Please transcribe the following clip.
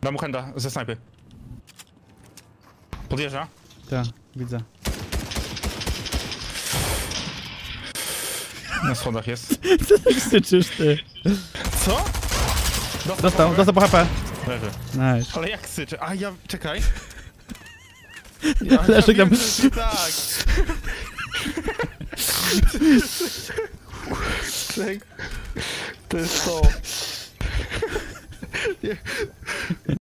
Dam mu handa ze snajpy. Podjeżdża. Tak, widzę. Na schodach jest. Co tak syczysz, ty? Co? Dostał po HP. Leży. Nice. Ale jak syczy? A ja... czekaj. Leży tam. Tak. To jest to.